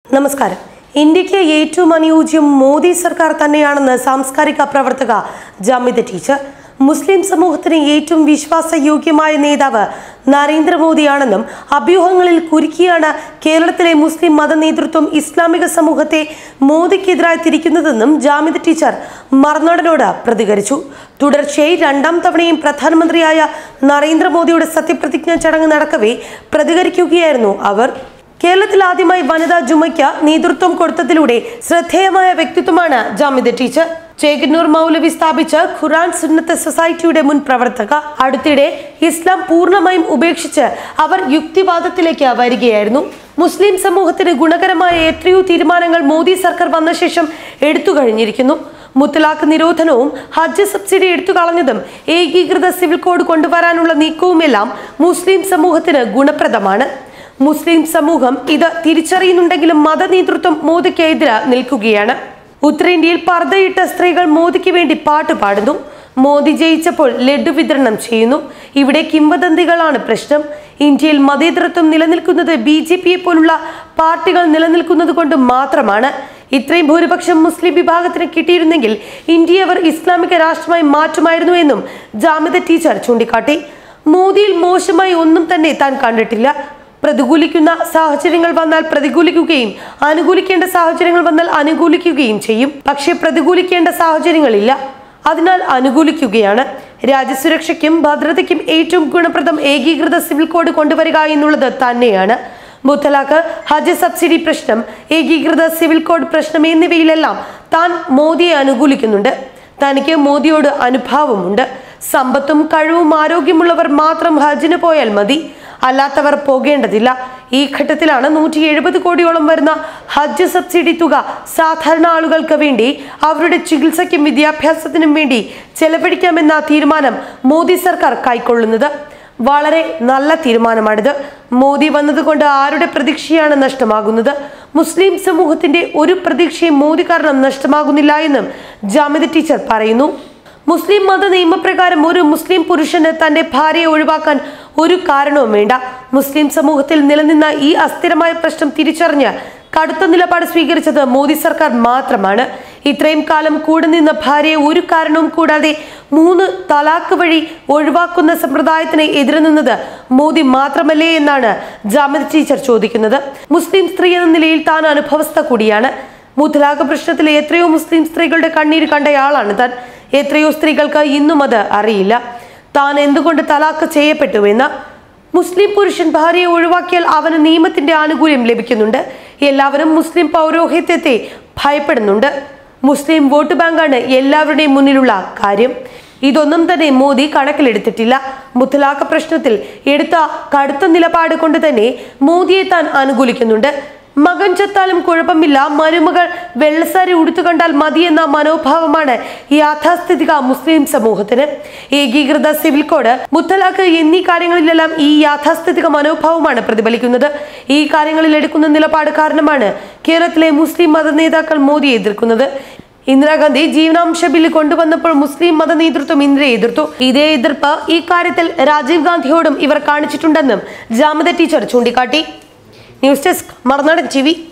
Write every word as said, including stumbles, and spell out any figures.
നമസ്കാരം. ഇന്ത്യക്ക് ഏറ്റവും അനുയോജ്യം മോദി സർക്കാർ തന്നെയാണെന്ന് സാംസ്കാരിക പ്രവർത്തക ജാമിദ ടീച്ചർ. മുസ്ലിം സമൂഹത്തിന് ഏറ്റവും വിശ്വാസയോഗ്യമായ നേതാവ് നരേന്ദ്രമോദിയാണെന്നും അഭ്യൂഹങ്ങളിൽ കുരുക്കിയാണ് കേരളത്തിലെ മുസ്ലിം മത നേതൃത്വം ഇസ്ലാമിക സമൂഹത്തെ മോദിക്കെതിരായി തിരിക്കുന്നതെന്നും ജാമിദ ടീച്ചർ മറുനാടനോട് പ്രതികരിച്ചു. തുടർച്ചയായി രണ്ടാം തവണയും പ്രധാനമന്ത്രിയായ നരേന്ദ്രമോദിയുടെ സത്യപ്രതിജ്ഞാ ചടങ്ങ് നടക്കവേ പ്രതികരിക്കുകയായിരുന്നു അവർ. കേരളത്തിൽ ആദ്യമായി വനിതാ ജുമയ്ക്ക് നേതൃത്വം കൊടുത്തതിലൂടെ ശ്രദ്ധേയമായ വ്യക്തിത്വമാണ് ജാമിദ ടീച്ചർ. ചേകന്നൂർ മൗലവി സ്ഥാപിച്ച ഖുറാൻ സുന്നത്ത് സൊസൈറ്റിയുടെ മുൻ പ്രവർത്തക. അടുത്തിടെ ഇസ്ലാം പൂർണ്ണമായും ഉപേക്ഷിച്ച് അവർ യുക്തിവാദത്തിലേക്ക് വരികയായിരുന്നു. മുസ്ലിം സമൂഹത്തിന് ഗുണകരമായ എത്രയോ തീരുമാനങ്ങൾ മോദി സർക്കാർ വന്ന ശേഷം എടുത്തു കഴിഞ്ഞിരിക്കുന്നു. മുത്തലാഖ് നിരോധനവും ഹജ്ജ് സബ്സിഡി എടുത്തു കളഞ്ഞതും ഏകീകൃത സിവിൽ കോഡ് കൊണ്ടുവരാനുള്ള നീക്കവുമെല്ലാം മുസ്ലിം സമൂഹത്തിന് ഗുണപ്രദമാണ്. മുസ്ലിം സമൂഹം ഇത് തിരിച്ചറിയുന്നുണ്ടെങ്കിലും മത നേതൃത്വം മോദിക്കെതിരെ നിൽക്കുകയാണ്. ഉത്തരേന്ത്യയിൽ പർദ്ദയിട്ട സ്ത്രീകൾ മോദിക്ക് വേണ്ടി പാട്ട് പാടുന്നു. മോദി ജയിച്ചപ്പോൾ ലഡ്ഡു വിതരണം ചെയ്യുന്നു. ഇവിടെ കിംവദന്തികളാണ് പ്രശ്നം. ഇന്ത്യയിൽ മതേതരത്വം നിലനിൽക്കുന്നത് ബി ജെ പിയെ പോലുള്ള പാർട്ടികൾ നിലനിൽക്കുന്നത് കൊണ്ട് മാത്രമാണ്. ഇത്രയും ഭൂരിപക്ഷം മുസ്ലിം വിഭാഗത്തിന് കിട്ടിയിരുന്നെങ്കിൽ ഇന്ത്യയെ അവർ ഇസ്ലാമിക രാഷ്ട്രമായി മാറ്റുമായിരുന്നു എന്നും ജാമിദ ടീച്ചർ ചൂണ്ടിക്കാട്ടി. മോദിയിൽ മോശമായി ഒന്നും തന്നെ താൻ കണ്ടിട്ടില്ല. പ്രതികൂലിക്കുന്ന സാഹചര്യങ്ങൾ വന്നാൽ പ്രതികൂലിക്കുകയും അനുകൂലിക്കേണ്ട സാഹചര്യങ്ങൾ വന്നാൽ അനുകൂലിക്കുകയും ചെയ്യും. പക്ഷെ പ്രതികൂലിക്കേണ്ട സാഹചര്യങ്ങളില്ല, അതിനാൽ അനുകൂലിക്കുകയാണ്. രാജ്യസുരക്ഷയ്ക്കും ഭദ്രതയ്ക്കും ഏറ്റവും ഗുണപ്രദം ഏകീകൃത സിവിൽ കോഡ് കൊണ്ടുവരിക എന്നുള്ളത് തന്നെയാണ്. മുത്തലാഖ്, ഹജ്ജ് സബ്സിഡി പ്രശ്നം, ഏകീകൃത സിവിൽ കോഡ് പ്രശ്നം എന്നിവയിലെല്ലാം താൻ മോദിയെ അനുകൂലിക്കുന്നുണ്ട്. തനിക്ക് മോദിയോട് അനുഭാവമുണ്ട്. സമ്പത്തും കഴിവും ആരോഗ്യമുള്ളവർ മാത്രം ഹജ്ജിന് പോയാൽ മതി, അല്ലാത്തവർ പോകേണ്ടതില്ല. ഈ ഘട്ടത്തിലാണ് നൂറ്റി എഴുപത് കോടിയോളം വരുന്ന ഹജ്ജ് സബ്സിഡി തുക സാധാരണ ആളുകൾക്ക് വേണ്ടി അവരുടെ ചികിത്സയ്ക്കും വിദ്യാഭ്യാസത്തിനും വേണ്ടി ചെലവഴിക്കാമെന്ന തീരുമാനം മോദി സർക്കാർ കൈക്കൊള്ളുന്നത്. വളരെ നല്ല തീരുമാനമാണിത്. മോദി വന്നതുകൊണ്ട് ആരുടെ പ്രതീക്ഷയാണ് നഷ്ടമാകുന്നത്? മുസ്ലിം സമൂഹത്തിന്റെ ഒരു പ്രതീക്ഷയും മോദി കാരണം നഷ്ടമാകുന്നില്ല എന്നും ജാമിദ ടീച്ചർ പറയുന്നു. മുസ്ലിം മത നിയമപ്രകാരം ഒരു മുസ്ലിം പുരുഷന് തന്റെ ഭാര്യയെ ഒഴിവാക്കാൻ ഒരു കാരണവും വേണ്ട. മുസ്ലിം സമൂഹത്തിൽ നിലനിന്ന ഈ അസ്ഥിരമായ പ്രശ്നം തിരിച്ചറിഞ്ഞ് കടുത്ത നിലപാട് സ്വീകരിച്ചത് മോദി സർക്കാർ മാത്രമാണ്. ഇത്രയും കാലം കൂടെ നിന്ന ഭാര്യയെ ഒരു കാരണവും കൂടാതെ മൂന്ന് തലാഖ് വഴി ഒഴിവാക്കുന്ന സമ്പ്രദായത്തിന് എതിരെ നിന്നത് മോദി മാത്രമല്ലേ എന്നാണ് ജാമിദ ടീച്ചർ ചോദിക്കുന്നത്. മുസ്ലിം സ്ത്രീ എന്ന നിലയിൽ താൻ അനുഭവസ്ഥ കൂടിയാണ്. മുത്തലാഖ് പ്രശ്നത്തിൽ എത്രയോ മുസ്ലിം സ്ത്രീകളുടെ കണ്ണീര് കണ്ടയാളാണ് താൻ. എത്രയോ സ്ത്രീകൾക്ക് ഇന്നും അത് അറിയില്ല, താൻ എന്തുകൊണ്ട് തലാഖ് ചെയ്യപ്പെട്ടുവെന്ന്. മുസ്ലിം പുരുഷൻ ഭാര്യയെ ഒഴിവാക്കിയാൽ അവന് നിയമത്തിന്റെ ആനുകൂല്യം ലഭിക്കുന്നുണ്ട്. എല്ലാവരും മുസ്ലിം പൗരോഹിത്യത്തെ ഭയപ്പെടുന്നുണ്ട്. മുസ്ലിം വോട്ട് ബാങ്കാണ് എല്ലാവരുടെയും മുന്നിലുള്ള കാര്യം. ഇതൊന്നും തന്നെ മോദി കണക്കിലെടുത്തിട്ടില്ല. മുത്തലാഖ് പ്രശ്നത്തിൽ എടുത്ത കടുത്ത നിലപാട് കൊണ്ട് തന്നെ മോദിയെ താൻ അനുകൂലിക്കുന്നുണ്ട്. മകൻ ചത്താലും കുഴപ്പമില്ല, മരുമകൾ വെള്ളസാരി ഉടുത്തു കണ്ടാൽ മതി എന്ന മനോഭാവമാണ് യാഥാസ്ഥിതിക മുസ്ലിം സമൂഹത്തിന്. ഏകീകൃത സിവിൽ കോഡ്, മുത്തലാഖ് എന്നീ കാര്യങ്ങളിലെല്ലാം ഈ യാഥാസ്ഥിതിക മനോഭാവമാണ് പ്രതിഫലിക്കുന്നത്. ഈ കാര്യങ്ങളിൽ എടുക്കുന്ന നിലപാട് കാരണമാണ് കേരളത്തിലെ മുസ്ലിം മത നേതാക്കൾ മോദിയെ എതിർക്കുന്നത്. ഇന്ദിരാഗാന്ധി ജീവനാംശ ബില്ല് കൊണ്ടുവന്നപ്പോൾ മുസ്ലിം മത നേതൃത്വം ഇന്ത്യയെ എതിർത്തു. ഇതേ എതിർപ്പ് ഈ കാര്യത്തിൽ രാജീവ് ഗാന്ധിയോടും ഇവർ കാണിച്ചിട്ടുണ്ടെന്നും ജാമിദ ടീച്ചർ ചൂണ്ടിക്കാട്ടി. News desk Marunadan T V.